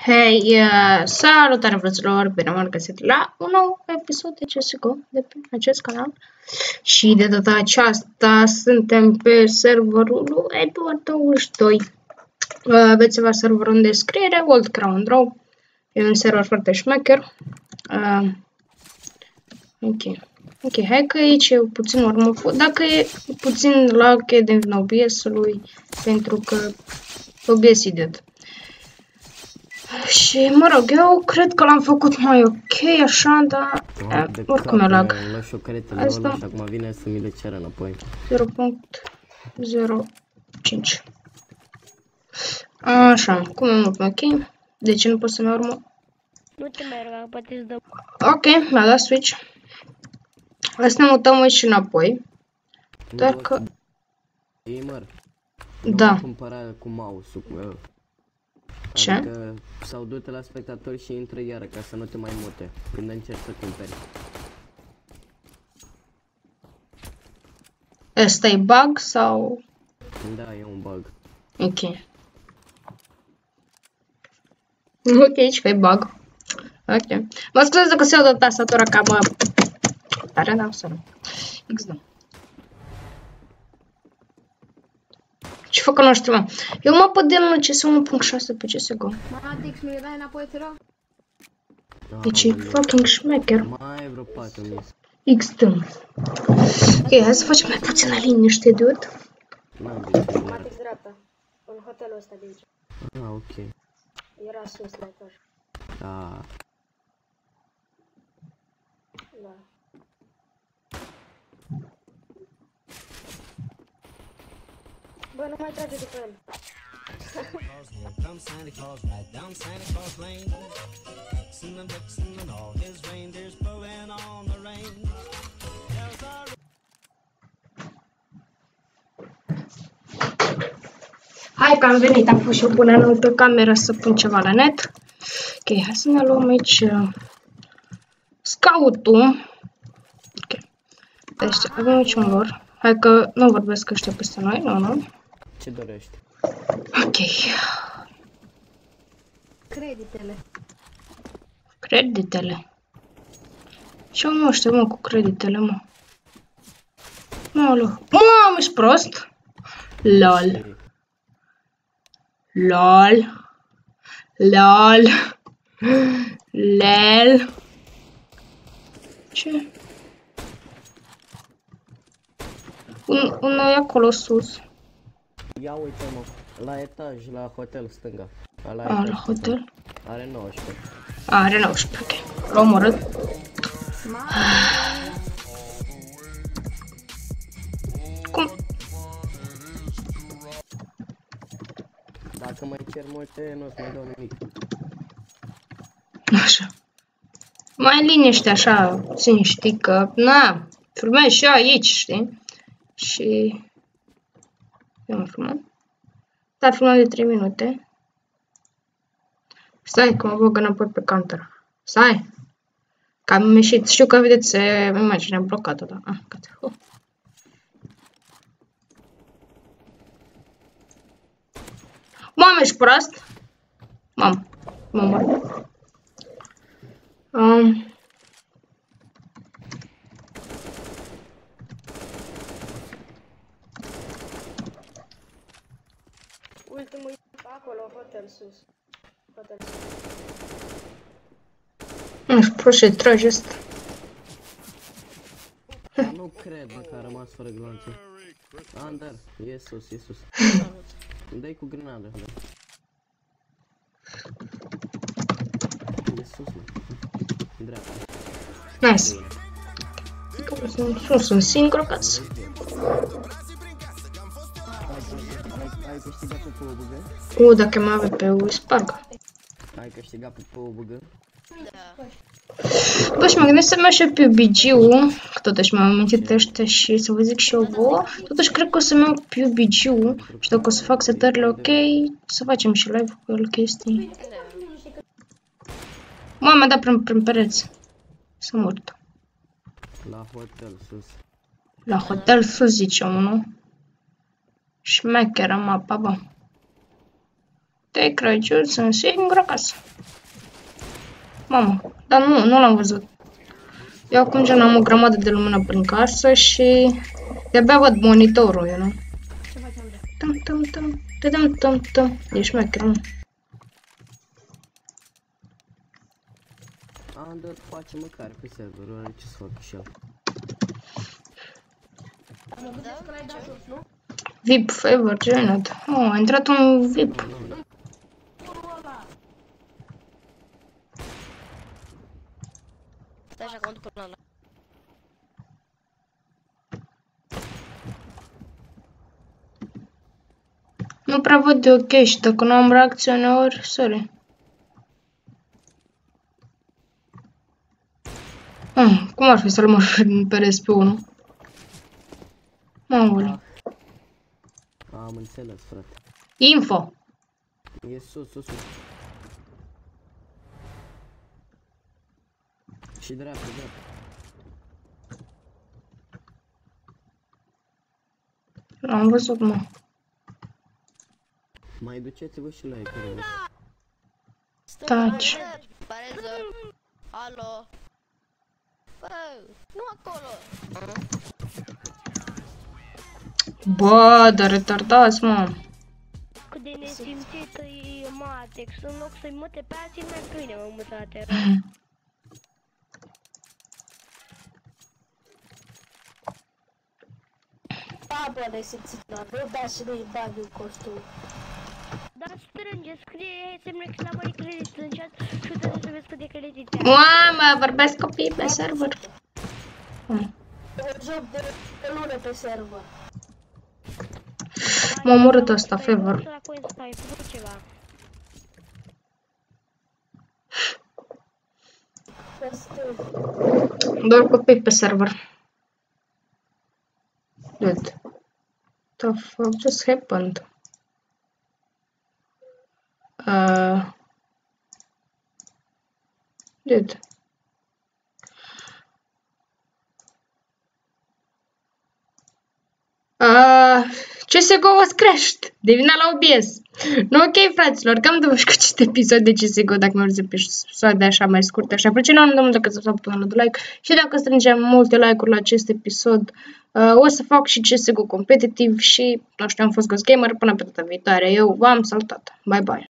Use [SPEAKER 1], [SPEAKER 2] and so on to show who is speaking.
[SPEAKER 1] Hei, salutare frăților, bine m-am găsit la un nou episod de CSGO de pe acest canal. Și de data aceasta suntem pe serverul lui Eduard22. Veți avea serverul în descriere, World Crown Draw. E un server foarte șmecher. Ok, hai că aici e puțin urmă. Dacă e puțin lag, e din vina OBS-ului, pentru că OBS e dead. Și, mă rog, eu cred că l-am făcut mai ok, așa, dar oricum e lag. Asta
[SPEAKER 2] acum vine să mi le ceră înapoi.
[SPEAKER 1] 0.05. Așa, cum e mult mai ok? De ce nu pot să-mi urmă?
[SPEAKER 3] Nu te mai rog, poate îți dă.
[SPEAKER 1] Ok, mi-a dat switch. Hai să ne mutăm aici înapoi. Doar că...
[SPEAKER 2] Gamer,
[SPEAKER 1] Da.
[SPEAKER 2] cumpăra cu mouse-ul.
[SPEAKER 1] Ce?
[SPEAKER 2] Adică sau du-te la spectatori și intră iară ca să nu te mai mute când încerci să cumperi.
[SPEAKER 1] Ăsta e bug sau...
[SPEAKER 2] Da, e un bug.
[SPEAKER 1] Ok. Ok, și că e bug. Ok. Mă scuze dacă se audă tastatura ca mă... Tare, da, să nu. XD. Ce fac în noștri, mă? Eu mă pădel în CS 1.6 pe CSGO.
[SPEAKER 3] Matix, mi-l dai înapoi, te rog?
[SPEAKER 1] Deci e fucking șmecher.
[SPEAKER 2] Mai vreo 4000.
[SPEAKER 1] XD. Ok, hai să facem mai puțină liniște, dude.
[SPEAKER 3] Matix dreapta. În hotelul ăsta de aici.
[SPEAKER 2] Ah, ok.
[SPEAKER 3] Era sus la etaj.
[SPEAKER 2] Da.
[SPEAKER 3] Da. Bă, nu mai trage după el.
[SPEAKER 1] Hai că am venit, am pus și eu până nu pe cameră să pun ceva la net. Ok, hai să ne luăm aici scout-ul. Ok. Deci avem aici un lor. Hai că nu vorbesc ăștia peste noi, nu.
[SPEAKER 2] Ce dorești?
[SPEAKER 1] Ok.
[SPEAKER 3] Creditele.
[SPEAKER 1] Creditele. Ce mă ăștia, mă, cu creditele, mă? Mamă, ești prost? LOL. LOL. LOL. LOL. Ce? Unul e acolo sus.
[SPEAKER 2] Ia uite, mă, la etaj, la hotel stânga.
[SPEAKER 1] La hotel?
[SPEAKER 2] Are 19.
[SPEAKER 1] Are 19, ok. L-a omorât. Cum?
[SPEAKER 2] Dacă mai cer multe, nu-ți mai dau nimic.
[SPEAKER 1] Așa. Mai liniște așa, puțin, știi că, na, filmez și eu aici, știi? Și... Eu am filmat. Da, filmat de 3 minute. Stai, că mă băg înapoi pe counter. Stai! Că am ieșit. Știu că vedeți imaginea blocată, da. Gata. Mamă, ești prost? Mamă.
[SPEAKER 3] Ultimul acolo, hotel sus. Hotel sus.
[SPEAKER 1] Ești prost și tragi ăsta.
[SPEAKER 2] Nu cred, mă, că a rămas fără glanțe. Andar, e sus. Dai cu grenadă. E sus, mă. Dreapta.
[SPEAKER 1] Nice. Nu sunt singur acasă.
[SPEAKER 2] Ai câștigat pe PUBG?
[SPEAKER 1] Dacă mă avea pe U, sparg.
[SPEAKER 2] Ai câștigat pe PUBG?
[SPEAKER 1] Bă, și mă gândesc să merg și eu pe UBG-ul, că totuși m-am amintit ăștia și să vă zic și eu vouă. Totuși cred că o să merg pe UBG-ul și dacă o să fac setările ok, să facem și live cu el chestii. M-a dat prin pereți. S-a mort.
[SPEAKER 2] La hotel sus.
[SPEAKER 1] La hotel sus, zice unul. Șmecheră mapa, bă. Te-ai Crăciun, sunt singur acasă. Mamă, dar nu l-am văzut. Eu acum gen am o grămadă de lumină prin casă și de-abia văd monitorul, you know?
[SPEAKER 3] Ce facem de?
[SPEAKER 1] Tum. Ești șmecher, mă.
[SPEAKER 2] Ander face măcar pe serverul, are ce să fac și el.
[SPEAKER 3] Mă gândesc că l-ai dat jos, nu?
[SPEAKER 1] VIP favor joined. Oh, a intrat un VIP.
[SPEAKER 4] Stai așa, contul până la...
[SPEAKER 1] Nu prea văd de ok și dacă nu am reacțiune ori, sorry. Cum ar fi să-l mă pe SP1? Mamă.
[SPEAKER 2] Am înțeles, frate.
[SPEAKER 1] Info.
[SPEAKER 2] E sus. Și dreapta.
[SPEAKER 1] L-am văzut, mă.
[SPEAKER 2] Mai duceți-vă și la ecran.
[SPEAKER 1] Taci.
[SPEAKER 4] Pareză. Alo. Bă, nu acolo.
[SPEAKER 1] Bă, dar retardați, mă.
[SPEAKER 5] Cât de nesimțită e Matex, în loc să-i mute pe alții, mai câine mă mutate.
[SPEAKER 3] Da, bă, nesimțit, nu da și nu-i bani în costum.
[SPEAKER 5] Dar strânge, scrie semne exclamării credit, strângeați și uite să vezi cât de credit e.
[SPEAKER 1] Mamă, vorbesc copiii pe server.
[SPEAKER 3] Un joc de lună pe server.
[SPEAKER 1] M-a omorât ăsta, favor.
[SPEAKER 5] La coin ai făcut ceva.
[SPEAKER 1] Doar copii pe server. Dude. The fuck just happened? Dude. CSGO was crashed. Devine la OBS. Nu, ok, fraților, cam de văd cu acest episod de CSGO, dacă mi-au zis episoade așa mai scurte, așa apreciat, nu mult decât să fac până la like. Și dacă strângem multe like-uri la acest episod, o să fac și CSGO competitiv și, nu știu, am fost Ghost Gamer, până pe data viitoare. Eu v-am salutat. Bye, bye.